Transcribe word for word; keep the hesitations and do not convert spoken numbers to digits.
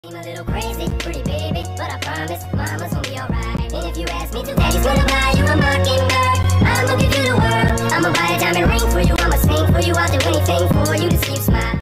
I'm a little crazy, pretty baby, but I promise mama's gonna be alright. And if you ask me to, daddy's gonna buy you a mockingbird. I'ma give you the world. I'ma buy a diamond ring for you. I'ma sing for you. I'll do anything for you to see you smile.